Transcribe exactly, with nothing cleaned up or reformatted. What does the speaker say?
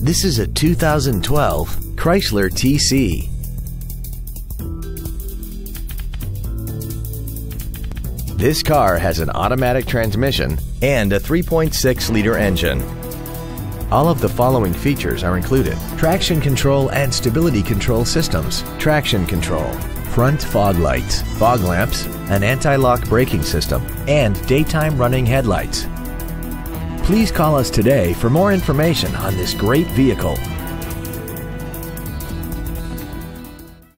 This is a two thousand twelve Chrysler T C. This car has an automatic transmission and a three point six liter engine. All of the following features are included: traction control and stability control systems, traction control, front fog lights, fog lamps, an anti-lock braking system, and daytime running headlights. Please call us today for more information on this great vehicle.